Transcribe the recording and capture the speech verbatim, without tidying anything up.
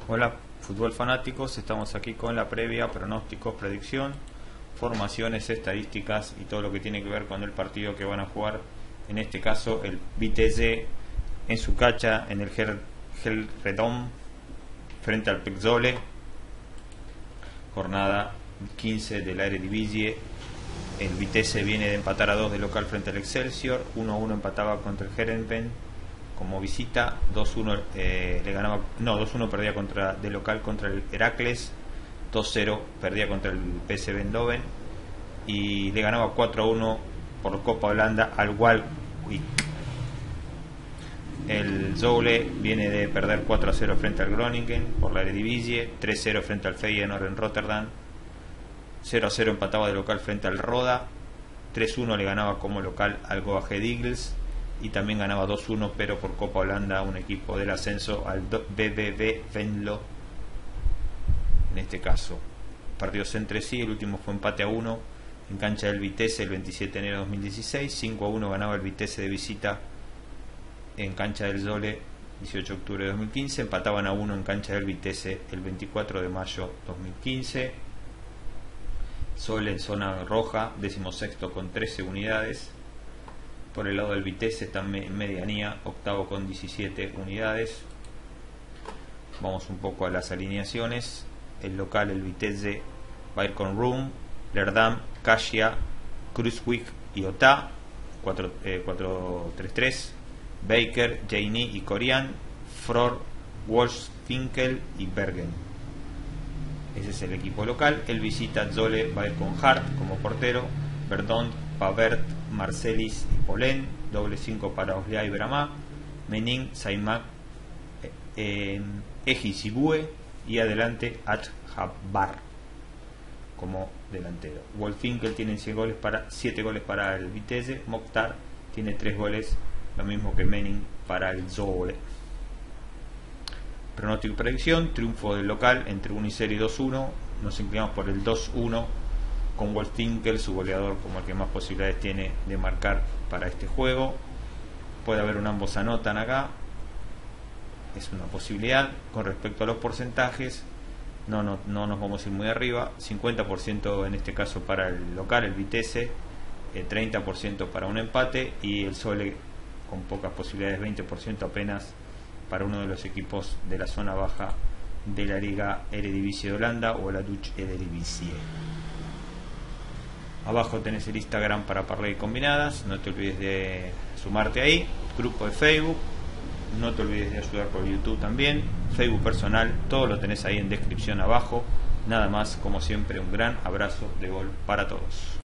Hola fútbol fanáticos, estamos aquí con la previa, pronósticos, predicción, formaciones, estadísticas y todo lo que tiene que ver con el partido que van a jugar, en este caso el Vitesse en su cancha en el Gelredome frente al Pexole, jornada quince de la Eredivisie. El Vitesse viene de empatar a dos de local frente al Excelsior, uno a uno empataba contra el Heerenveen como visita, dos uno eh, le ganaba, no, dos uno perdía contra de local contra el Heracles, dos cero perdía contra el P S V Eindhoven y le ganaba cuatro a uno por Copa Holanda al Waalwijk. El Zwolle viene de perder cuatro a cero frente al Groningen por la Eredivisie, tres cero frente al Feyenoord en Rotterdam, cero a cero empataba de local frente al Roda, tres uno le ganaba como local al Go Ahead Eagles y también ganaba dos uno pero por Copa Holanda un equipo del ascenso al B B V Venlo. En este caso partidos entre sí, el último fue empate a uno en cancha del Vitesse el veintisiete de enero de dos mil dieciséis, cinco a uno ganaba el Vitesse de visita en cancha del Zwolle dieciocho de octubre de dos mil quince, empataban a uno en cancha del Vitesse el veinticuatro de mayo de dos mil quince. Zwolle en zona roja, decimosexto con trece unidades. Por el lado del Vitesse está en medianía, octavo con diecisiete unidades. Vamos un poco a las alineaciones. El local, el Vitesse, va a ir con Room, Leerdam, Kasia, Kruijswijk y Ota, cuatro tres tres, Baker, Jaini y Corian, Fror, Wolfswinkel y Bergen. Ese es el equipo local. El visita Zwolle va a ir con Hart como portero, Verdonk, Pavert, Marcelis y Polén, doble cinco para Oslia y Bramá, Menin, Saimak, eh, Ejisibue y adelante Atjabar como delantero. Wolfswinkel tiene siete goles para siete goles para el Vitesse, Mokhtar tiene tres goles, lo mismo que Menin para el Zwolle. Pronóstico y predicción: triunfo del local entre uno y cero y dos uno. Nos inclinamos por el dos uno con Wolfswinkel, su goleador, como el que más posibilidades tiene de marcar para este juego. Puede haber un ambos anotan acá, es una posibilidad. Con respecto a los porcentajes, no, no, no nos vamos a ir muy arriba. Cincuenta por ciento en este caso para el local, el Vitesse, eh, treinta por ciento para un empate, y el Zwolle con pocas posibilidades, veinte por ciento apenas para uno de los equipos de la zona baja de la Liga Eredivisie de Holanda o la Dutch Eredivisie. Abajo tenés el Instagram para parlay combinadas, no te olvides de sumarte ahí, grupo de Facebook, no te olvides de ayudar por YouTube también, Facebook personal, todo lo tenés ahí en descripción abajo. Nada más, como siempre, un gran abrazo de gol para todos.